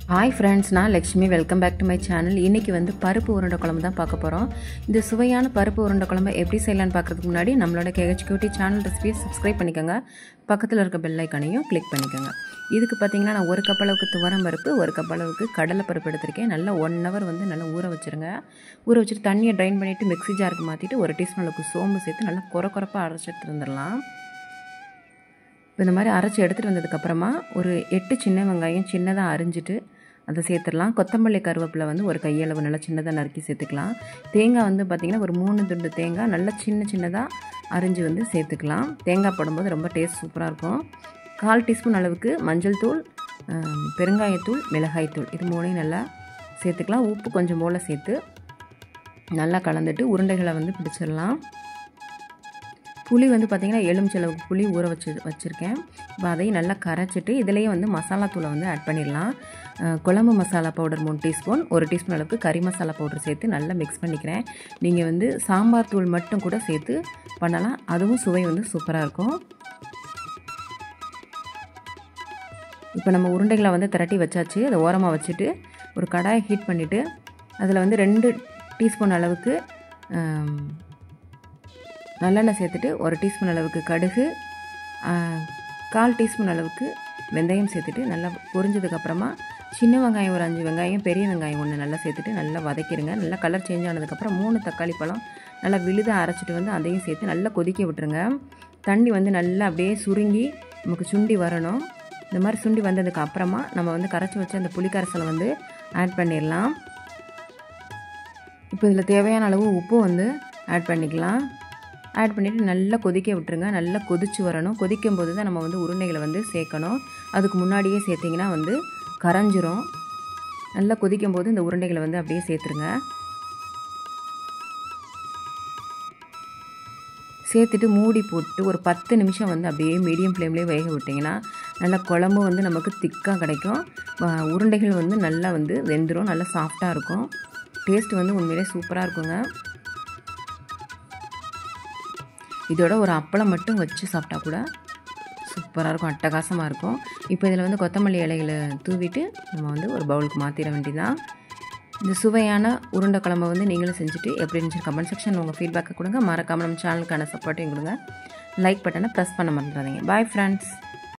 Hi friends, நான் Lakshmi. Welcome back to my channel. இன்றைக்கி வந்து பருப்பு உருண்டை குழம்பு தான் பார்க்க போகிறோம். இந்த சுவையான பருப்பு உருண்டை குழம்பு எப்படி செய்யலான்னு பார்க்குறதுக்கு முன்னாடி நம்மளோட KHQT சேனல் ரெசிபியை சப்ஸ்கிரைப் பண்ணிக்கோங்க. பக்கத்தில் இருக்க பெல் ஐக்கானையும் கிளிக் பண்ணிக்கோங்க. இதுக்கு பார்த்தீங்கன்னா நான் 1 கப் அளவுக்கு துவரம் பருப்பு, 1 கப் அளவுக்கு கடலை பருப்பு எடுத்திருக்கேன். நல்லா 1 ஹவர் வந்து நல்லா ஊற வச்சுருங்க. ஊற வச்சுட்டு தண்ணியை ட்ரைன் பண்ணிவிட்டு மிக்ஸி ஜாருக்கு மாற்றிட்டு 1 டீஸ்பூன் அளவுக்கு சோம்பு சேர்த்து நல்லா குறப்பாக அரைச்சிட்டு இருந்துடலாம். இப்போ இந்த மாதிரி அரைச்சி எடுத்துகிட்டு வந்ததுக்கப்புறமா ஒரு 8 சின்ன வெங்காயம் சின்னதாக அரிஞ்சிட்டு அதை சேர்த்துடலாம். கொத்தமல்லி கருவேப்பிலை வந்து ஒரு கையளவு நல்லா சின்னதாக நறுக்கி சேர்த்துக்கலாம். தேங்காய் வந்து பார்த்திங்கன்னா ஒரு 3 துண்டு தேங்காய் நல்லா சின்னதாக அரிஞ்சு வந்து சேர்த்துக்கலாம். தேங்காய் போடும்போது ரொம்ப டேஸ்ட் சூப்பராக இருக்கும். 1/4 டீஸ்பூன் அளவுக்கு மஞ்சள் தூள், பெருங்காயத்தூள், மிளகாய்த்தூள் இது மூணையும் நல்லா சேர்த்துக்கலாம். உப்பு கொஞ்சம் போல் சேர்த்து நல்லா கலந்துட்டு உருண்டைகளை வந்து பிடிச்சிடலாம். புளி வந்து பார்த்திங்கன்னா எலுமிச்சளவுக்கு புளி ஊற வச்சுருக்கேன். இப்போ அதையும் நல்லா கரைச்சிட்டு இதிலேயே வந்து மசாலா தூளை வந்து ஆட் பண்ணிடலாம். குழம்பு மசாலா பவுடர் 3 டீஸ்பூன், 1 டீஸ்பூன் அளவுக்கு கறி மசாலா பவுடர் சேர்த்து நல்லா மிக்ஸ் பண்ணிக்கிறேன். நீங்கள் வந்து சாம்பார் தூள் மட்டும் கூட சேர்த்து பண்ணலாம், அதுவும் சுவை வந்து சூப்பராக இருக்கும். இப்போ நம்ம உருண்டைகளை வந்து திரட்டி வச்சாச்சு. அதை ஓரமாக வச்சுட்டு ஒரு கடாயை ஹீட் பண்ணிவிட்டு அதில் வந்து 2 டீஸ்பூன் அளவுக்கு நல்லெண்ணெய் சேர்த்துட்டு 1 டீஸ்பூன் அளவுக்கு கடுகு, 1/4 டீஸ்பூன் அளவுக்கு வெந்தயம் சேர்த்துட்டு நல்லா பொரிஞ்சதுக்கப்புறமா சின்ன வெங்காயம் ஒரு 5 வெங்காயம், பெரிய வெங்காயம் 1 நல்லா சேர்த்துட்டு நல்லா வதக்கிடுங்க. நல்லா கலர் சேஞ்ச் ஆனதுக்கப்புறம் 3 தக்காளி பழம் நல்லா விழுதாக அரைச்சிட்டு வந்து அதையும் சேர்த்து நல்லா கொதிக்க விட்டுருங்க. தண்ணி வந்து நல்லா அப்படியே சுருங்கி நமக்கு சுண்டி வரணும். இந்த மாதிரி சுண்டி வந்ததுக்கு அப்புறமா நம்ம வந்து கரைச்சி வச்சு அந்த புளிக்கரைசலை வந்து ஆட் பண்ணிடலாம். இப்போ இதில் தேவையான அளவு உப்பு வந்து ஆட் பண்ணிக்கலாம். ஆட் பண்ணிவிட்டு நல்லா கொதிக்க விட்டுருங்க. நல்லா கொதித்து வரணும். கொதிக்கும் போது தான் நம்ம வந்து உருண்டைகளை வந்து சேர்க்கணும். அதுக்கு முன்னாடியே சேர்த்திங்கன்னா வந்து கரைஞ்சிரும். நல்லா கொதிக்கும் போது இந்த உருண்டைகளை வந்து அப்படியே சேர்த்துருங்க. சேர்த்துட்டு மூடி போட்டு ஒரு 10 நிமிஷம் வந்து அப்படியே மீடியம் ஃப்ளேம்லேயே வேக விட்டிங்கன்னா நல்லா குழம்பு வந்து நமக்கு திக்காக கிடைக்கும். உருண்டைகள் வந்து நல்லா வந்து வெந்துடும், நல்லா சாஃப்டாக இருக்கும். டேஸ்ட் வந்து உண்மையிலே சூப்பராக இருக்குங்க. இதோட ஒரு அப்பளம் மட்டும் வச்சு சாப்பிட்டா கூட சூப்பராக இருக்கும், அட்டகாசமாக இருக்கும். இப்போ இதில் வந்து கொத்தமல்லி இலைகளை தூவிட்டு நம்ம வந்து ஒரு பவுலுக்கு மாற்றிட வேண்டியதான். இந்த சுவையான உருண்டை குழம்பை வந்து நீங்களும் செஞ்சுட்டு எப்படி இருந்துச்சு கமெண்ட் செக்ஷனில் உங்கள் ஃபீட்பேக்கை கொடுங்க. மறக்காமல் நம்ம சேனலுக்கான சப்போர்ட்டையும் கொடுங்க. லைக் பட்டனை ப்ரெஸ் பண்ண மறந்துடாதீங்க. Bye friends.